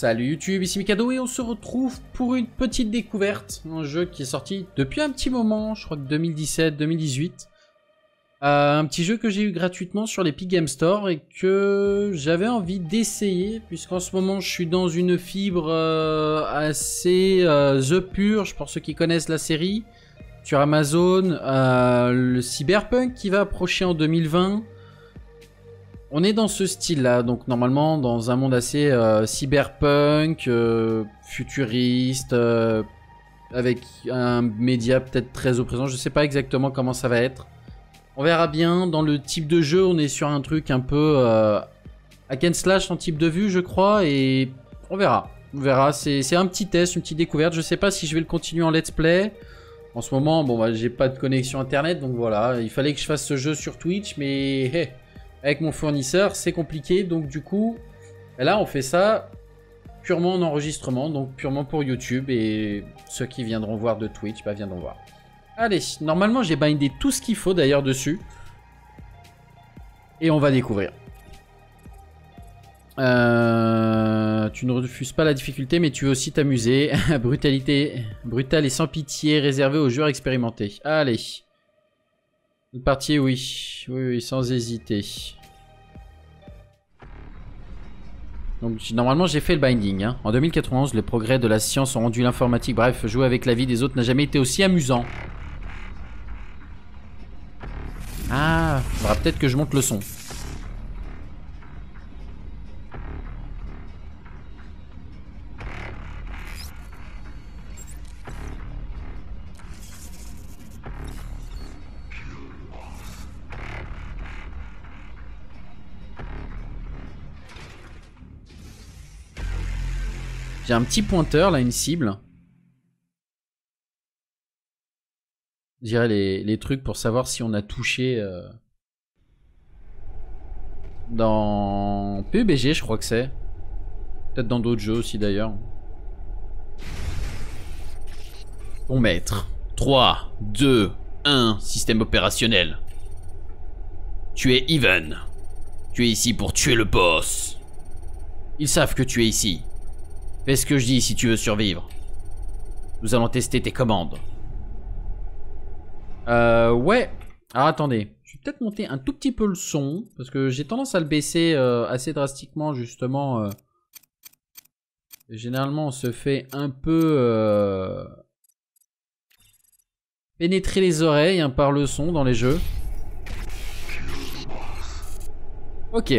Salut YouTube, ici Mikado et on se retrouve pour une petite découverte. Un jeu qui est sorti depuis un petit moment, je crois que 2017-2018. Un petit jeu que j'ai eu gratuitement sur l'Epic Game Store et que j'avais envie d'essayer. Puisqu'en ce moment je suis dans une fibre assez The Purge, pour ceux qui connaissent la série. Sur Amazon, le Cyberpunk qui va approcher en 2020. On est dans ce style-là, donc normalement dans un monde assez cyberpunk, futuriste, avec un média peut-être très au présent. Je sais pas exactement comment ça va être. On verra bien. Dans le type de jeu, on est sur un truc un peu hack and slash en type de vue, je crois, et on verra. On verra. C'est un petit test, une petite découverte. Je sais pas si je vais le continuer en let's play. En ce moment, bon, bah, j'ai pas de connexion internet, donc voilà. Il fallait que je fasse ce jeu sur Twitch, mais hey, avec mon fournisseur, c'est compliqué. Donc du coup, là, on fait ça purement en enregistrement, donc purement pour YouTube. Et ceux qui viendront voir de Twitch, bah, viendront voir. Allez, normalement, j'ai bindé tout ce qu'il faut d'ailleurs dessus. Et on va découvrir. Tu ne refuses pas la difficulté, mais tu veux aussi t'amuser. Brutalité, brutale et sans pitié, réservée aux joueurs expérimentés. Allez. Une partie, oui. Oui, sans hésiter. Donc, normalement, j'ai fait le binding. Hein. En 2091, les progrès de la science ont rendu l'informatique. Bref, jouer avec la vie des autres n'a jamais été aussi amusant. Ah, il faudra peut-être que je monte le son. J'ai un petit pointeur là, une cible. Je dirais les trucs pour savoir si on a touché dans PUBG, je crois que c'est. Peut-être dans d'autres jeux aussi d'ailleurs. Bon maître. 3, 2, 1, système opérationnel. Tu es Even. Tu es ici pour tuer le boss. Ils savent que tu es ici. Fais ce que je dis si tu veux survivre. Nous allons tester tes commandes. Ouais. Alors attendez. Je vais peut-être monter un tout petit peu le son. Parce que j'ai tendance à le baisser assez drastiquement justement. Généralement on se fait un peu pénétrer les oreilles hein, par le son dans les jeux. Ok.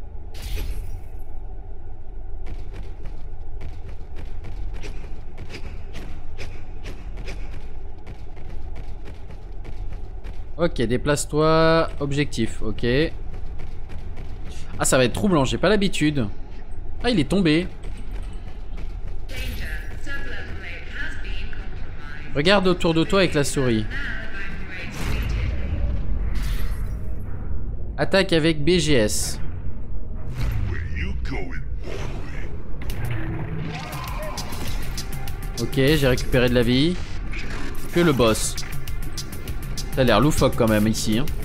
Ok, déplace-toi. Objectif, ok. Ah, ça va être troublant, j'ai pas l'habitude. Ah, il est tombé. Regarde autour de toi avec la souris. Attaque avec BGS. Ok, j'ai récupéré de la vie. Que le boss. Ça a l'air loufoque quand même ici. Hein.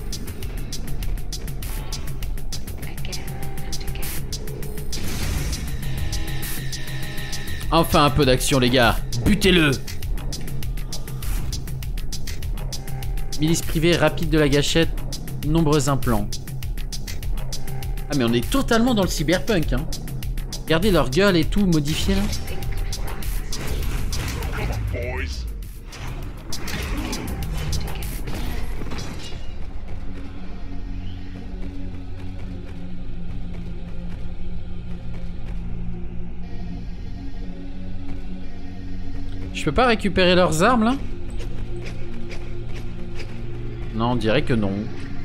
Enfin un peu d'action les gars. Butez-le. Milice privée rapide de la gâchette. Nombreux implants. Ah mais on est totalement dans le cyberpunk. Hein. Regardez leur gueule et tout modifié là. Je peux pas récupérer leurs armes là? Non, on dirait que non.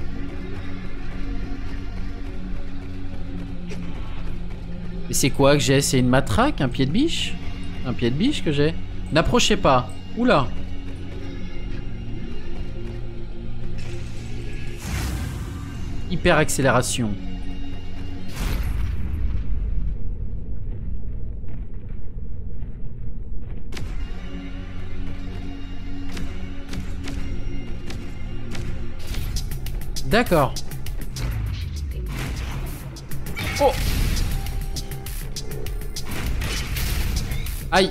Et c'est quoi que j'ai? C'est une matraque? Un pied de biche? Un pied de biche que j'ai? N'approchez pas. Oula. Hyper accélération. D'accord. Oh. Aïe.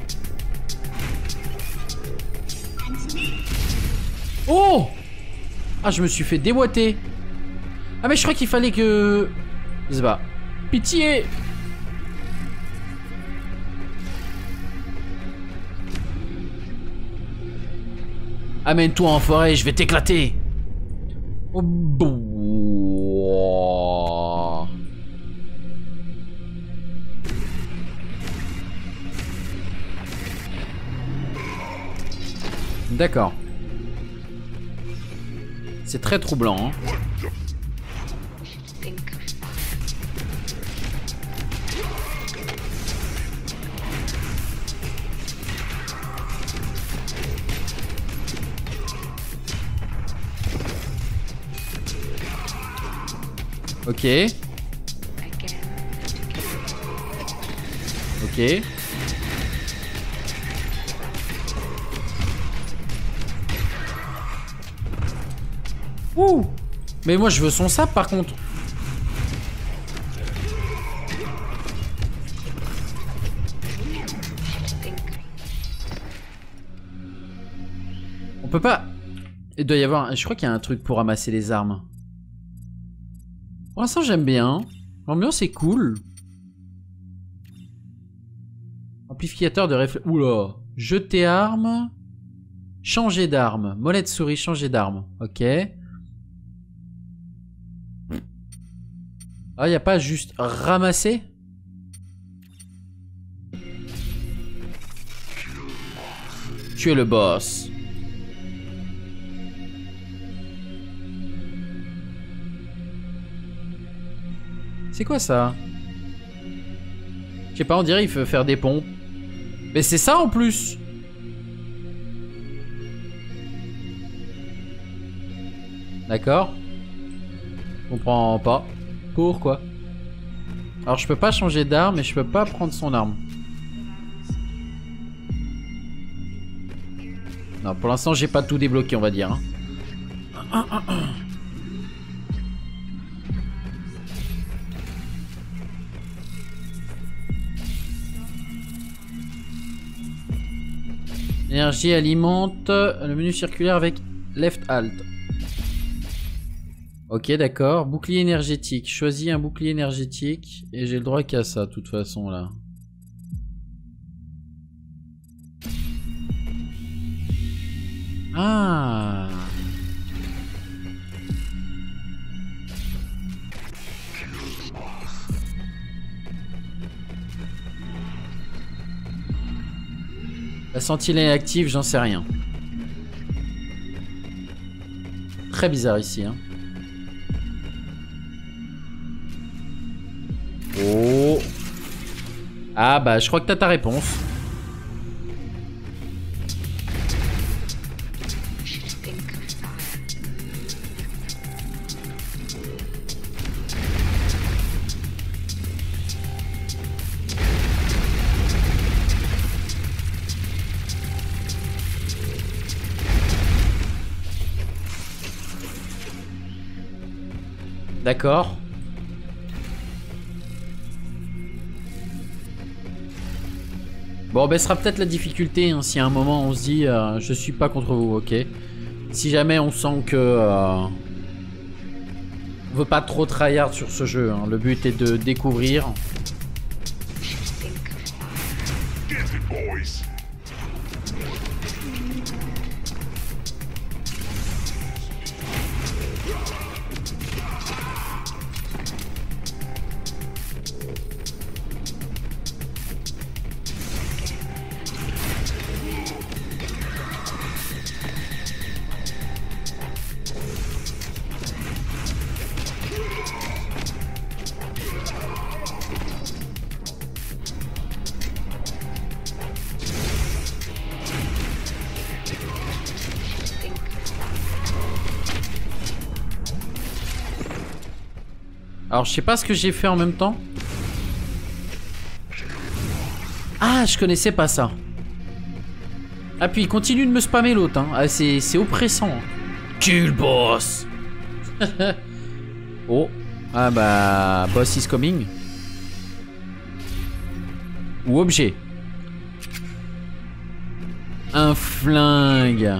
Oh! Ah, je me suis fait déboîter. Ah, mais je crois qu'il fallait que... Je sais pas. Pitié! Amène-toi en forêt, je vais t'éclater. Oh, bon. D'accord. C'est très troublant, hein. Ok. Ok. Ouh! Mais moi je veux son sable par contre. On peut pas... Il doit y avoir... Je crois qu'il y a un truc pour ramasser les armes. Pour l'instant j'aime bien. L'ambiance est cool. Amplificateur de réflexe... Oula. Jeter arme. Changer d'arme. Molette souris, changer d'arme. Ok. Ah, y a pas juste ramasser? Tu es le boss. C'est quoi ça? Je sais pas, on dirait il faut faire des pompes. Mais c'est ça en plus. D'accord. Je comprends pas. Pourquoi? Alors je peux pas changer d'arme et je peux pas prendre son arme. Non, pour l'instant j'ai pas tout débloqué, on va dire. Hein. L'énergie alimente le menu circulaire avec Left Alt. Ok, d'accord. Bouclier énergétique. Choisis un bouclier énergétique. Et j'ai le droit qu'à ça, de toute façon, là. Ah. La sentinelle est active, j'en sais rien. Très bizarre ici, hein. Oh. Ah bah je crois que t'as ta réponse. D'accord. Bon, ben, ce sera peut-être la difficulté, hein, si à un moment on se dit je suis pas contre vous, ok. Si jamais on sent que on veut pas trop tryhard sur ce jeu, hein, le but est de découvrir. Alors je sais pas ce que j'ai fait en même temps. Ah, je connaissais pas ça. Ah puis il continue de me spammer l'autre, hein. Ah, c'est oppressant. Kill boss. Oh. Ah bah boss is coming. Ou objet. un flingue.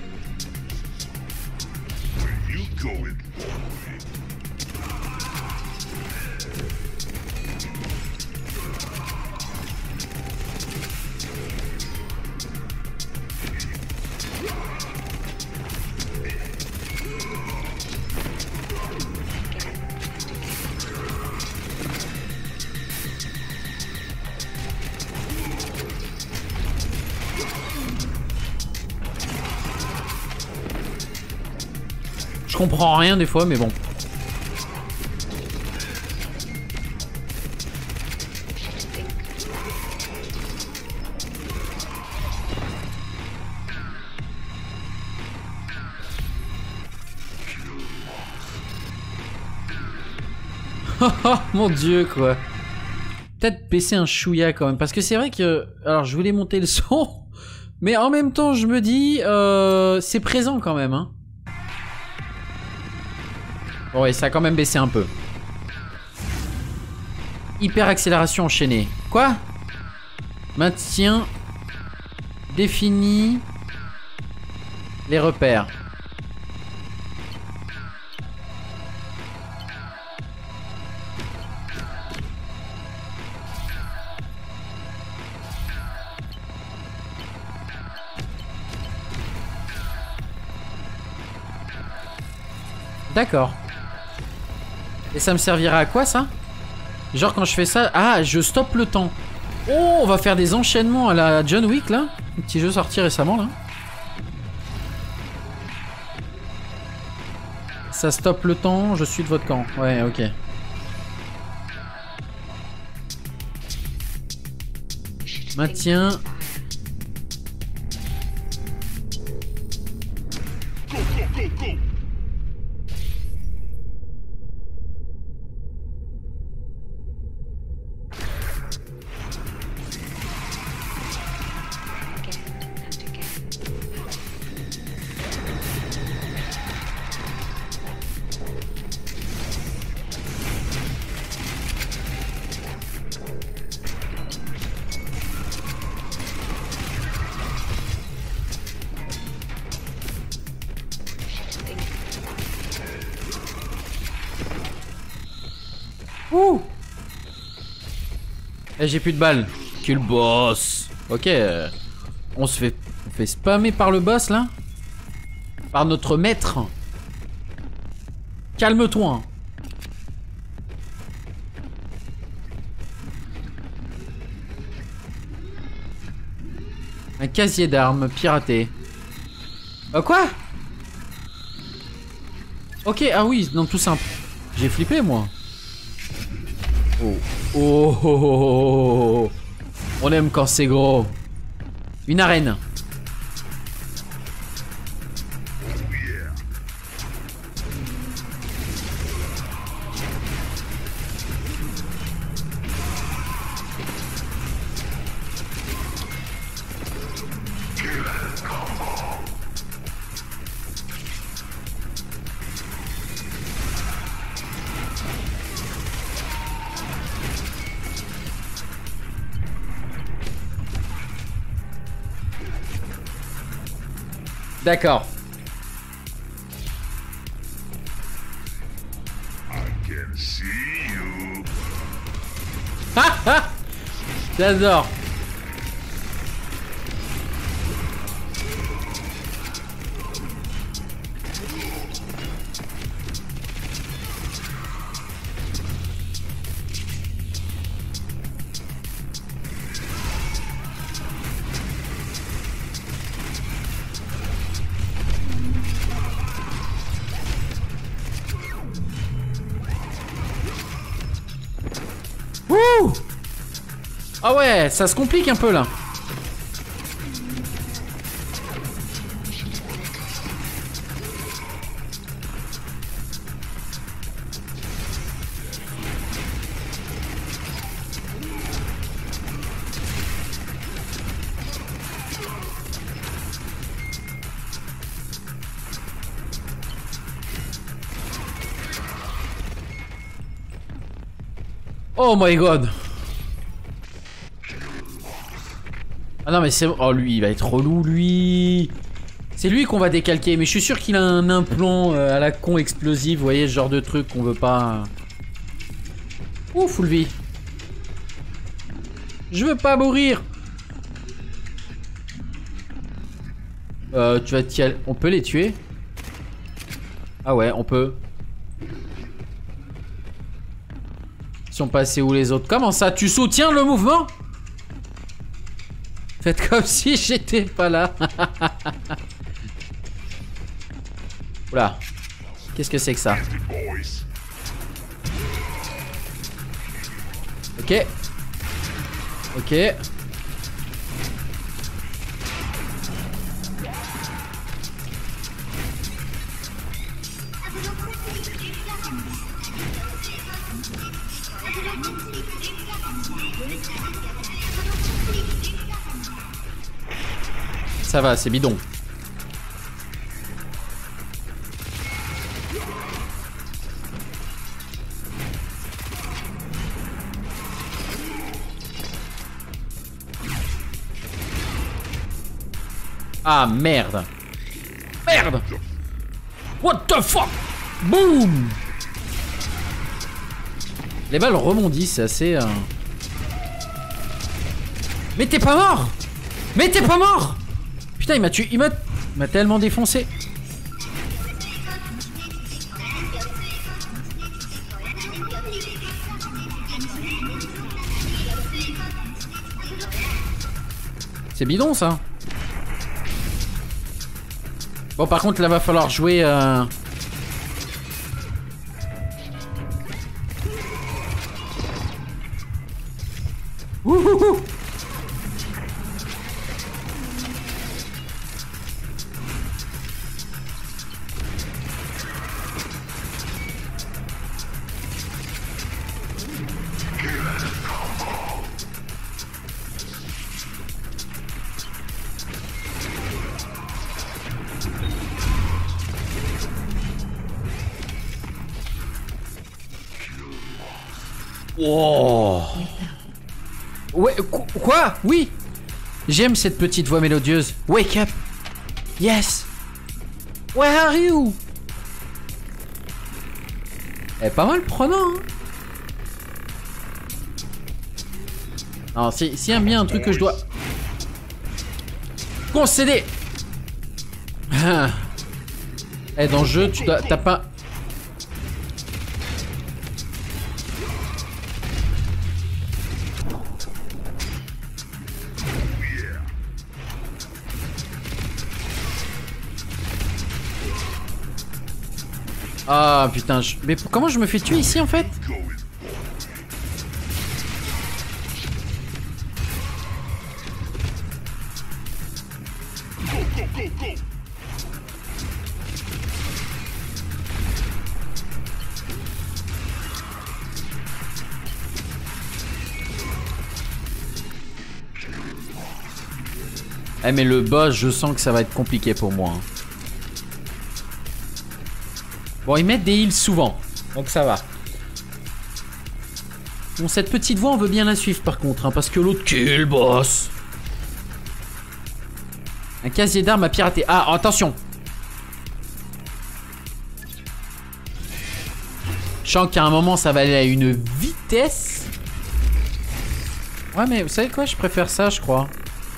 Je comprends rien des fois, mais bon. Oh mon dieu quoi. Peut-être baisser un chouïa quand même. Parce que c'est vrai que... Alors je voulais monter le son. Mais en même temps je me dis... c'est présent quand même hein. Bon ouais ça a quand même baissé un peu. Hyper accélération enchaînée. Quoi? Maintien. Définit. Les repères. D'accord. Et ça me servira à quoi ça? Genre quand je fais ça... Ah, je stoppe le temps. Oh, on va faire des enchaînements à la John Wick là. Un petit jeu sorti récemment là. Ça stoppe le temps, je suis de votre camp. Ouais, ok. Maintien. Ouh. Eh, j'ai plus de balles. Quel boss. Ok. On se fait spammer par le boss là. Par notre maître. Calme-toi. Un casier d'armes piraté. Quoi? Ok, ah oui, non, tout simple. J'ai flippé moi. Oh. Oh, oh, oh, oh, oh. On aime quand c'est gros. Une arène. D'accord. J'adore. Wouh! Ah ouais, ça se complique un peu là. Oh my god. Ah non mais c'est... Oh lui, il va être relou lui. C'est lui qu'on va décalquer, mais je suis sûr qu'il a un implant à la con explosif, vous voyez, ce genre de truc qu'on veut pas... Ouh, full vie. Je veux pas mourir. Tu vas t'y aller. On peut les tuer? Ah ouais, on peut. Ils sont passés où les autres? Comment ça? Tu soutiens le mouvement? Faites comme si j'étais pas là. Oula. Qu'est-ce que c'est que ça? Ok. Ok. Ça va, c'est bidon. Ah merde. Merde. What the fuck. Boom. Les balles rebondissent, c'est assez... Mais t'es pas mort. Mais t'es pas mort. Putain, il m'a tué, il m'a tellement défoncé. C'est bidon ça. Bon par contre là va falloir jouer Wouhouhou. Oh. Ouais, quoi? Oui. J'aime cette petite voix mélodieuse. Wake up. Yes. Where are you? Elle est pas mal prenant, hein. Non, s'il y a bien un truc que je dois concéder. Eh, dans le jeu, t'as pas... Ah putain, mais comment je me fais tuer ici en fait? Eh mais le boss, je sens que ça va être compliqué pour moi. Bon, ils mettent des heals souvent, donc ça va. Bon, cette petite voix, on veut bien la suivre par contre, hein, parce que l'autre kill boss. Un casier d'armes à pirater. Ah, attention. Je sens qu'à un moment, ça va aller à une vitesse. Ouais, mais vous savez quoi? Je préfère ça, je crois.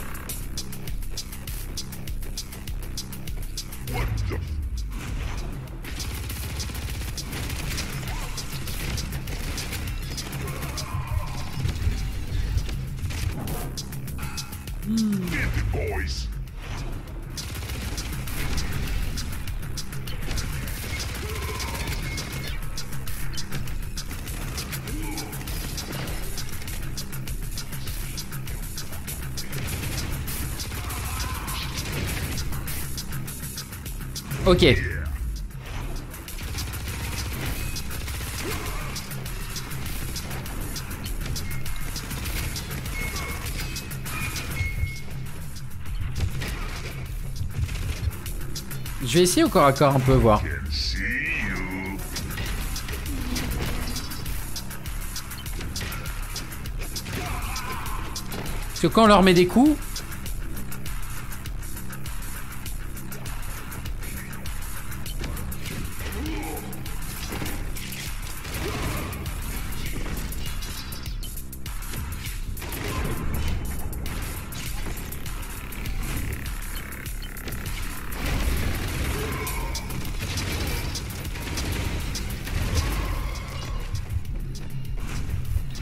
Ok. Je vais essayer au corps à corps un peu, voir. Parce que quand on leur met des coups,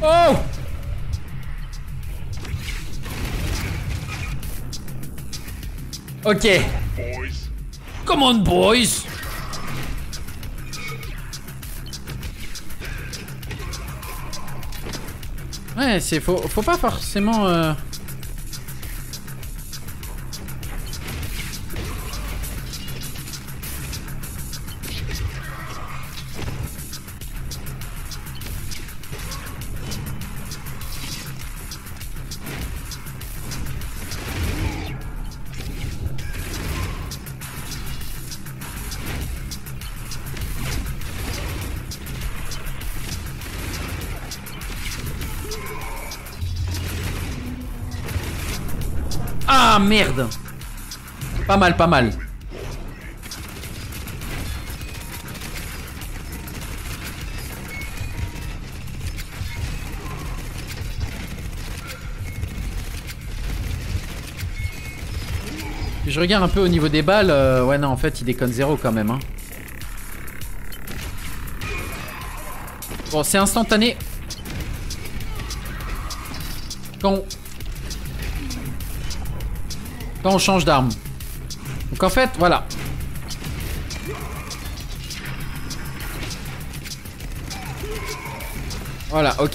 Oh! Ok. Come on, boys! Ouais, faut pas forcément... Ah merde! Pas mal, pas mal. Je regarde un peu au niveau des balles. Ouais, non, en fait, il déconne zéro quand même. Hein. Bon, c'est instantané. Quand on change d'arme. Donc en fait, voilà. Voilà, ok.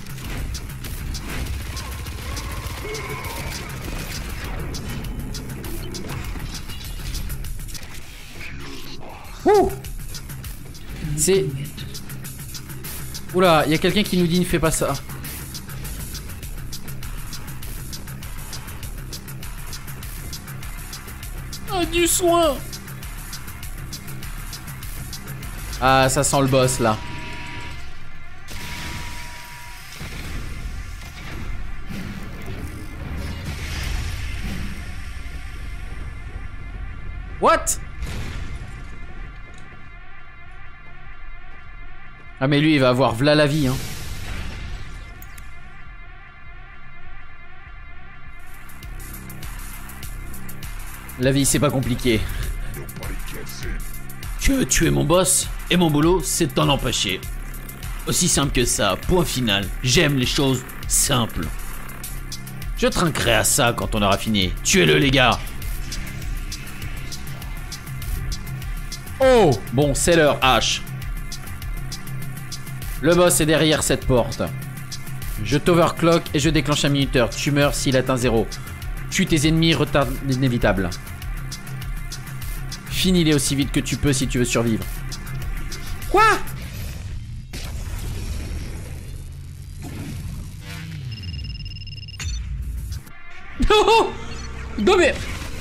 Ouh. C'est... Oula, il y a quelqu'un qui nous dit ne fais pas ça. Ah, du soin. Ah, ça sent le boss là. What? Ah mais lui il va avoir v'là la vie hein. La vie c'est pas compliqué. Tu veux tuer mon boss et mon boulot c'est de t'en empêcher. Aussi simple que ça, point final. J'aime les choses simples. Je trinquerai à ça quand on aura fini. Tuez-le les gars. Oh, bon c'est l'heure H. Le boss est derrière cette porte. Je t'overclock et je déclenche un minuteur. Tu meurs s'il atteint 0. Tue tes ennemis, retarde l'inévitable. Finis-les aussi vite que tu peux si tu veux survivre. Quoi? Oh! Non mais...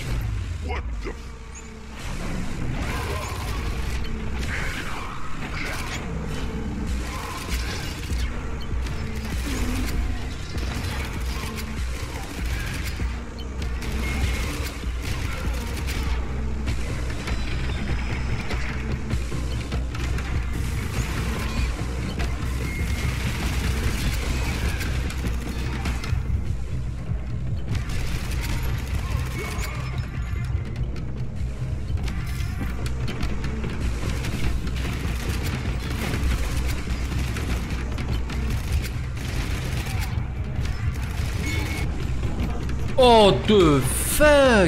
Oh the fuck!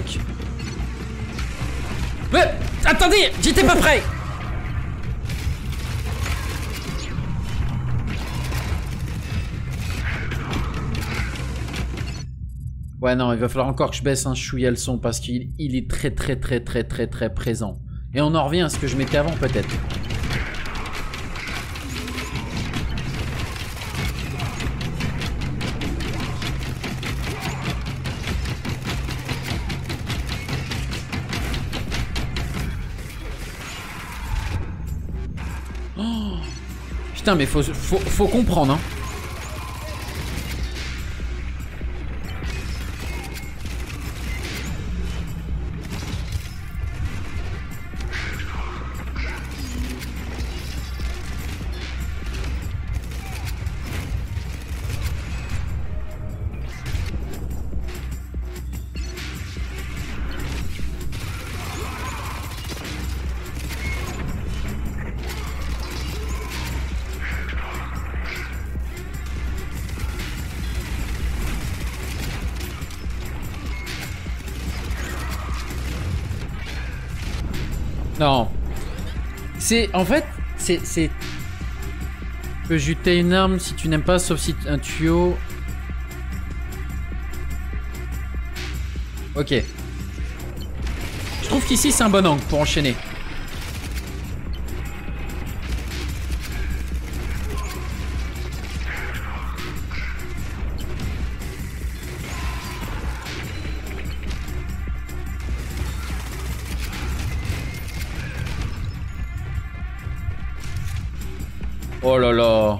Mais attendez, j'étais pas prêt. Ouais non, il va falloir encore que je baisse un chouïa le son parce qu'il est très présent. Et on en revient à ce que je mettais avant peut-être. Putain mais faut comprendre hein. Non. C'est... En fait, c'est... Tu peux jeter une arme si tu n'aimes pas, sauf si un tuyau... Ok. Je trouve qu'ici, c'est un bon angle pour enchaîner. Oh là là.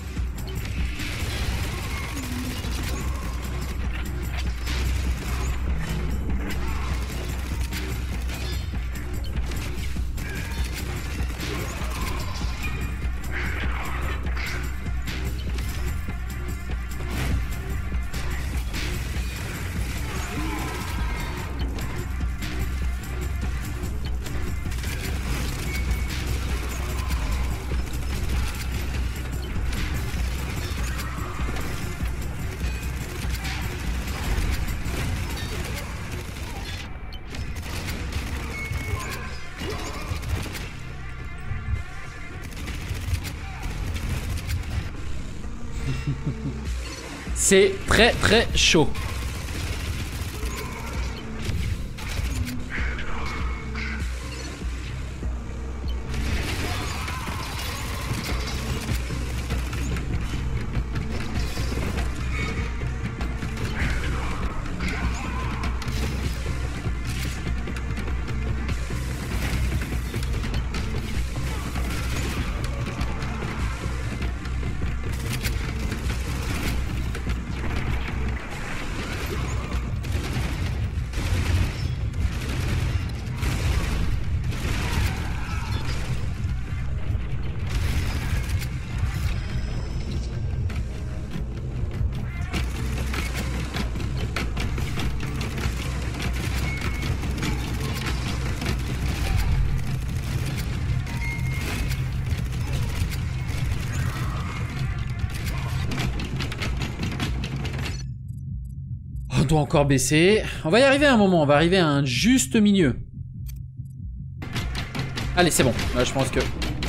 C'est très très chaud. On doit encore baisser. On va y arriver à un moment. On va arriver à un juste milieu. Allez, c'est bon. Là, je pense que...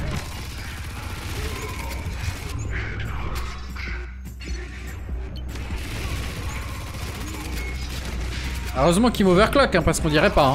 Heureusement qu'il m'overclock, hein, parce qu'on dirait pas. Hein.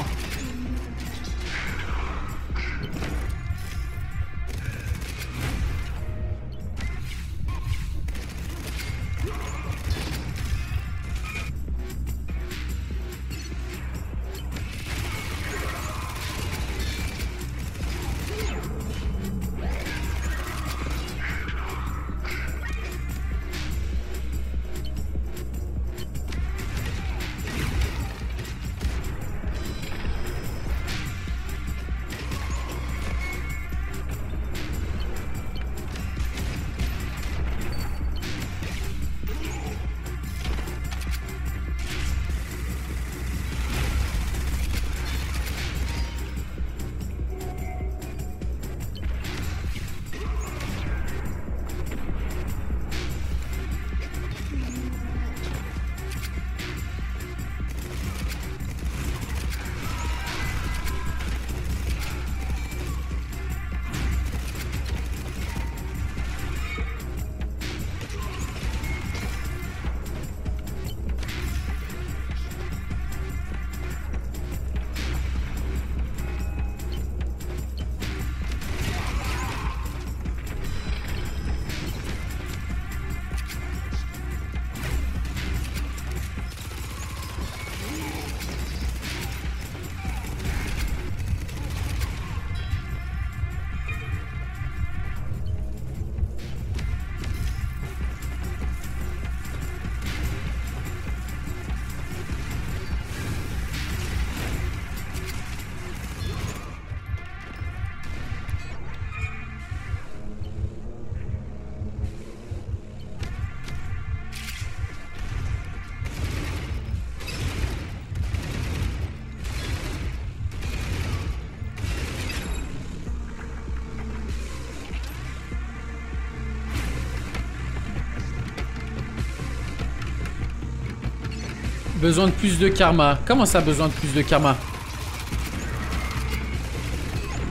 Besoin de plus de karma. Comment ça, besoin de plus de karma?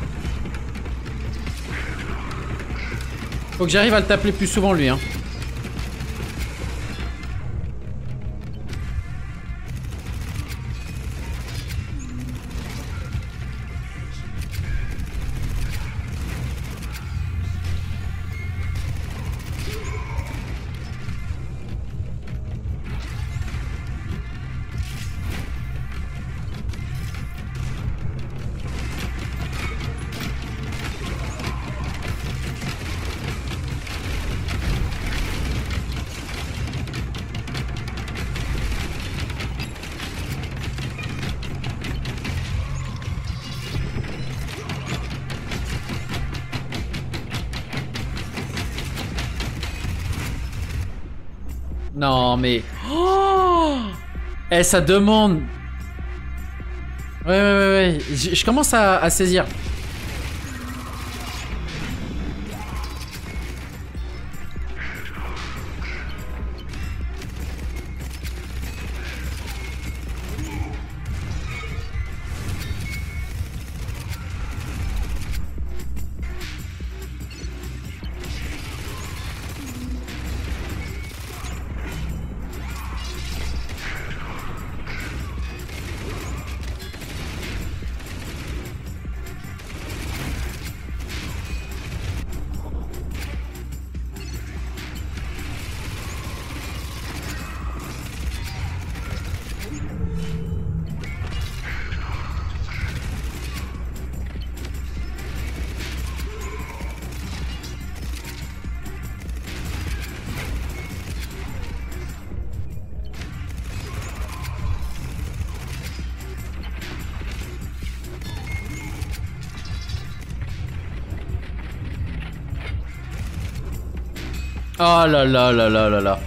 Faut que j'arrive à le taper plus souvent lui, hein. Non mais... Oh eh, ça demande... Ouais. Je commence à saisir. Oh là là là là là là.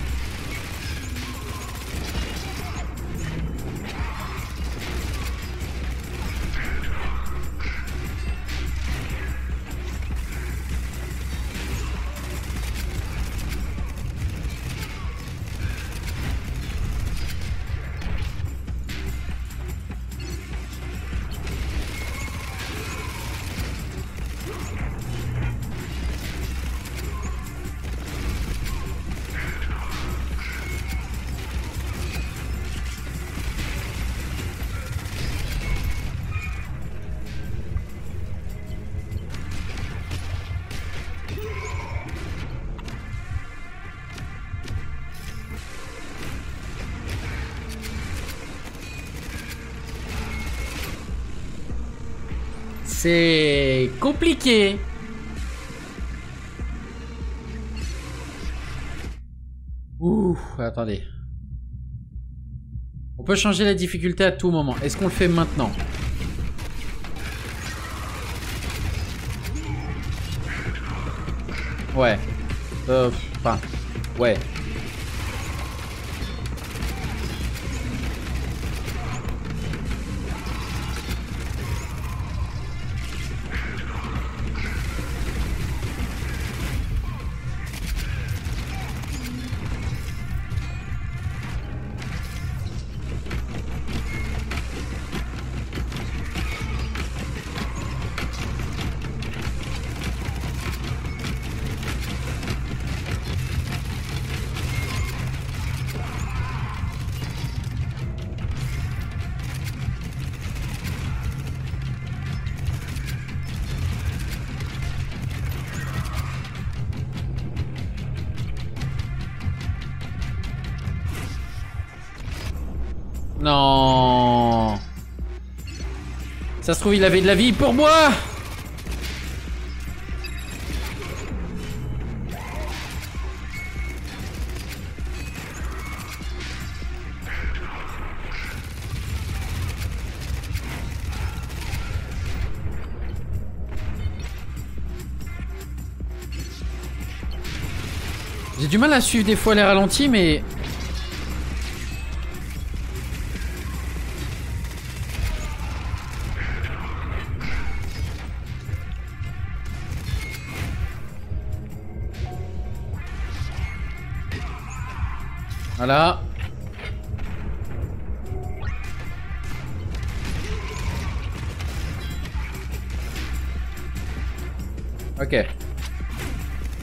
C'est compliqué. Ouh, attendez. On peut changer la difficulté à tout moment. Est-ce qu'on le fait maintenant? Ouais. Enfin, ouais. Non. Ça se trouve, il avait de la vie pour moi. J'ai du mal à suivre des fois les ralentis, mais... Voilà. Ok.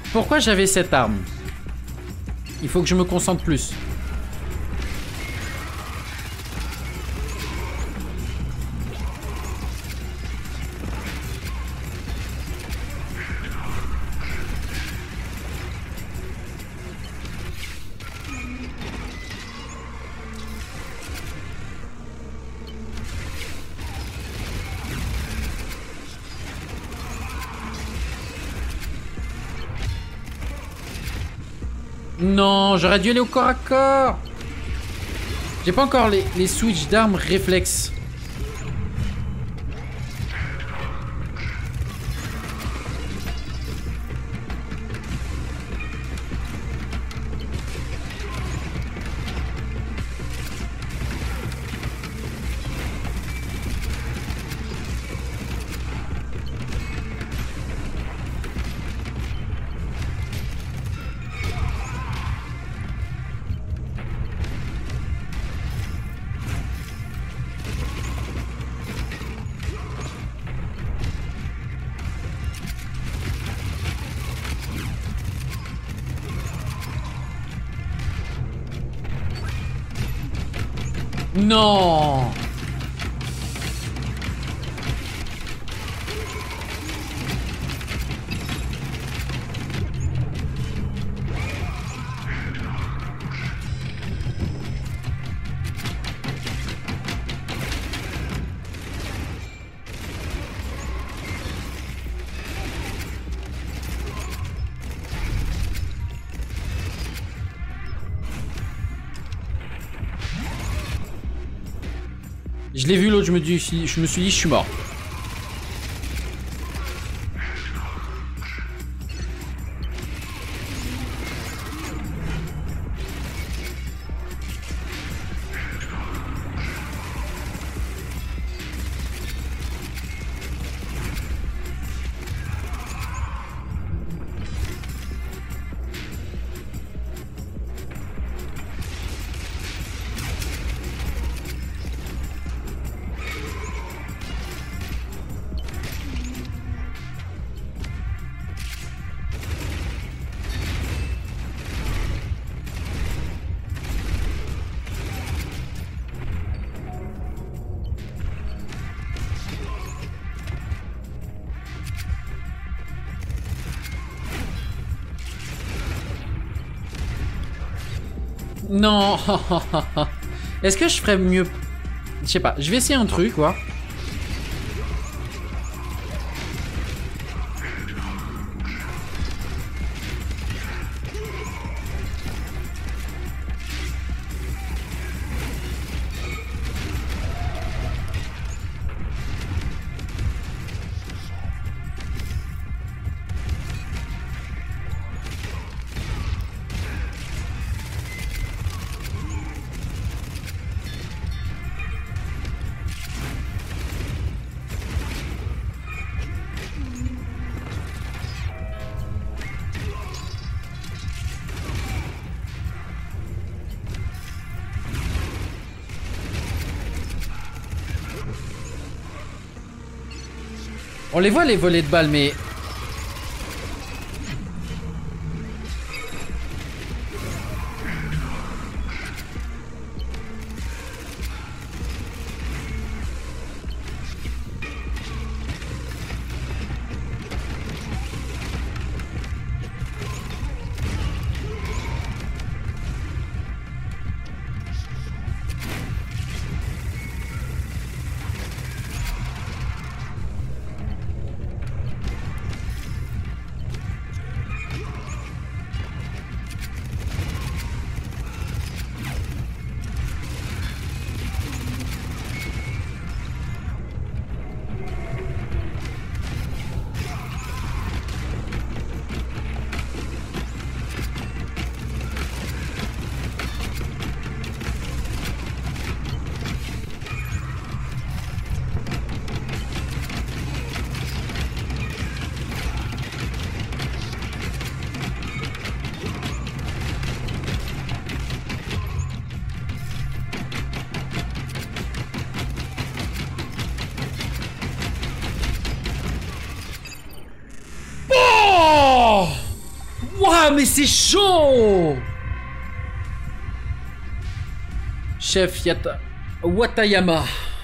Pourquoi j'avais cette arme? Il faut que je me concentre plus. Non, j'aurais dû aller au corps à corps. J'ai pas encore les switches d'armes réflexes. Non. Je l'ai vu l'autre, je me suis dit, je suis mort. Non. Est-ce que je ferais mieux? Je sais pas, je vais essayer un truc, quoi. On les voit les volets de balles, mais... Ouah, mais c'est chaud! Chef Watayama.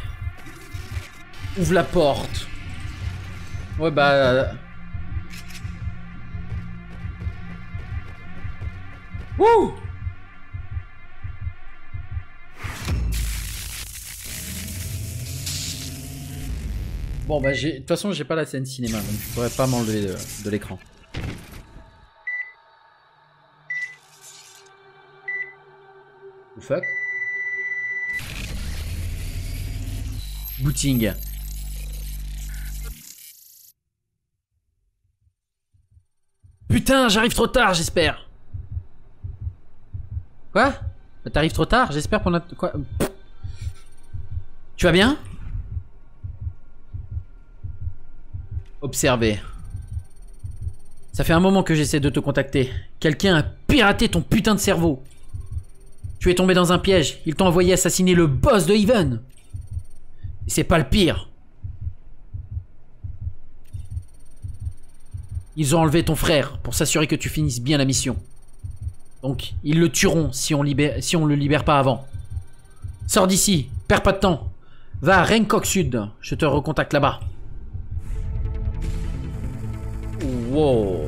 Ouvre la porte. Ouais, bah... Wouh! Bon, bah, de toute façon, j'ai pas la scène cinéma, donc je pourrais pas m'enlever de l'écran. Fuck. Booting. Putain, j'arrive trop tard, j'espère. Quoi? Bah, t'arrives trop tard, j'espère qu'on a... Quoi? Tu vas bien? Observer. Ça fait un moment que j'essaie de te contacter. Quelqu'un a piraté ton putain de cerveau. Tu es tombé dans un piège. Ils t'ont envoyé assassiner le boss de Even. Et c'est pas le pire. Ils ont enlevé ton frère pour s'assurer que tu finisses bien la mission. Donc, ils le tueront si on le libère pas avant. Sors d'ici, perds pas de temps. Va à Raincock Sud, je te recontacte là-bas. Wow.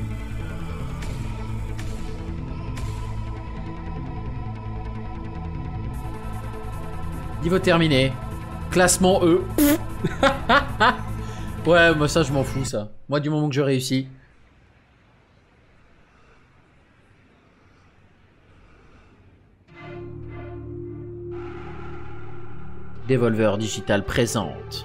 Niveau terminé. Classement E. Ouais, moi ça je m'en fous ça. Moi du moment que je réussis. Devolver Digital présente.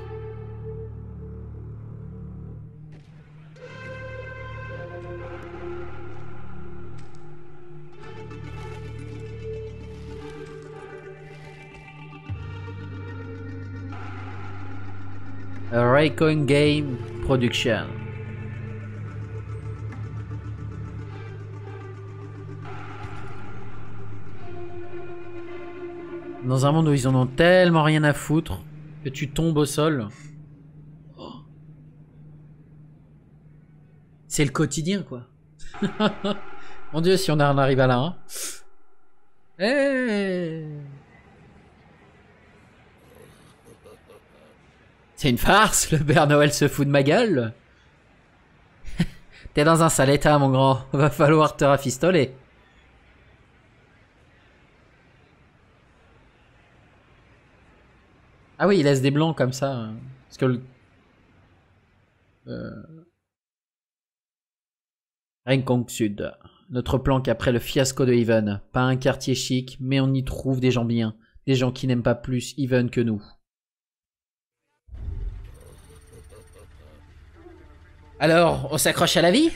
A Raycon Game Production. Dans un monde où ils en ont tellement rien à foutre que tu tombes au sol. Oh. C'est le quotidien, quoi. Mon Dieu, si on en arrive à là. Hein. Hey. C'est une farce, le Père Noël se fout de ma gueule. T'es dans un sale état, mon grand. Va falloir te rafistoler. Ah oui, il laisse des blancs comme ça. Hein. Parce que Raincock Sud. Notre planque après le fiasco de Even. Pas un quartier chic, mais on y trouve des gens bien. Des gens qui n'aiment pas plus Even que nous. Alors, on s'accroche à la vie?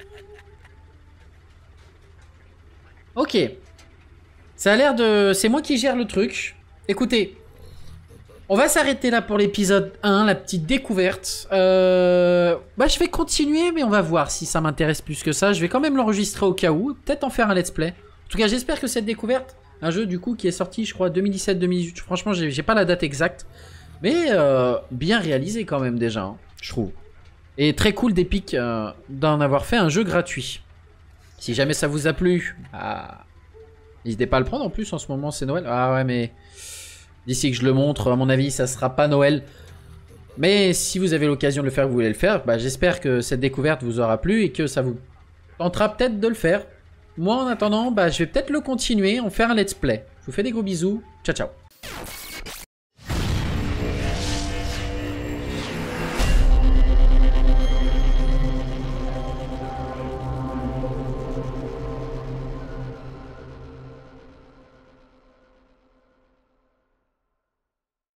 Ok. Ça a l'air de... C'est moi qui gère le truc. Écoutez. On va s'arrêter là pour l'épisode 1, la petite découverte. Bah, je vais continuer, mais on va voir si ça m'intéresse plus que ça. Je vais quand même l'enregistrer au cas où. Peut-être en faire un let's play. En tout cas, j'espère que cette découverte... Un jeu, du coup, qui est sorti, je crois, 2017-2018. Franchement, j'ai pas la date exacte. Mais bien réalisé quand même, déjà, hein, je trouve. Et très cool d'Epic d'en avoir fait un jeu gratuit. Si jamais ça vous a plu, n'hésitez pas à le prendre en plus en ce moment, c'est Noël. Ah ouais, mais d'ici que je le montre, à mon avis, ça sera pas Noël. Mais si vous avez l'occasion de le faire, vous voulez le faire, bah, j'espère que cette découverte vous aura plu et que ça vous tentera peut-être de le faire. Moi, en attendant, bah, je vais peut-être le continuer, en faire un let's play. Je vous fais des gros bisous. Ciao, ciao.